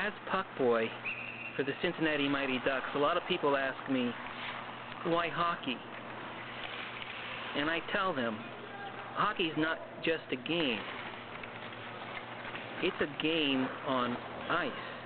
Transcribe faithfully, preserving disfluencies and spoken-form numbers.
as puck boy for the Cincinnati Mighty Ducks, a lot of people ask me, why hockey? And I tell them, hockey's not just a game. It's a game on ice.